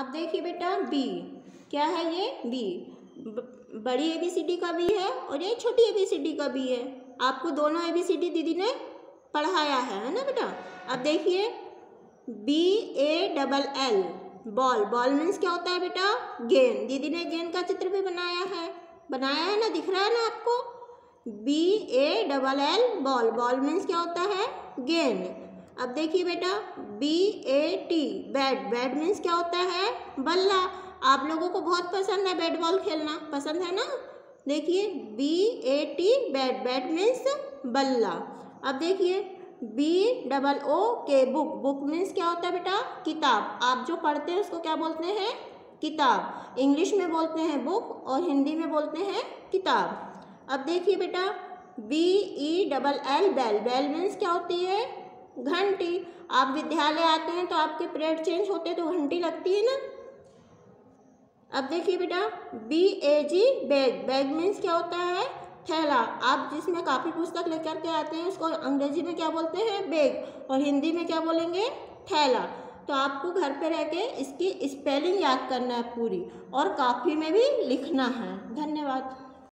अब देखिए बेटा बी, क्या है ये बी, बड़ी ABCD का बी है और ये छोटी ABCD का बी है। आपको दोनों ABCD दीदी ने पढ़ाया है ना बेटा। अब देखिए BALL बॉल, बॉल मीन्स क्या होता है बेटा गेंद। दीदी ने गेंद का चित्र भी बनाया है ना, दिख रहा है ना आपको। BALL बॉल, बॉल मीन्स क्या होता है गेंद। अब देखिए बेटा BAT बैट, बैट मीन्स क्या होता है बल्ला। आप लोगों को बहुत पसंद है बैट बॉल खेलना, पसंद है ना। देखिए BAT बैट, बैट मीन्स बल्ला। अब देखिए BOOK बुक, बुक मीन्स क्या होता है बेटा किताब। आप जो पढ़ते हैं उसको क्या बोलते हैं किताब। इंग्लिश में बोलते हैं बुक और हिंदी में बोलते हैं किताब। अब देखिए बेटा BELL बेल, बेल मीन्स क्या होती है घंटी। आप विद्यालय आते हैं तो आपके पीरियड चेंज होते हैं तो घंटी लगती है ना। अब देखिए बेटा BAG बैग, बैग मीन्स क्या होता है थैला। आप जिसमें काफ़ी पुस्तक लेकर के आते हैं उसको अंग्रेजी में क्या बोलते हैं बैग और हिंदी में क्या बोलेंगे थैला। तो आपको घर पे रह के इसकी स्पेलिंग याद करना है पूरी और कॉपी में भी लिखना है। धन्यवाद।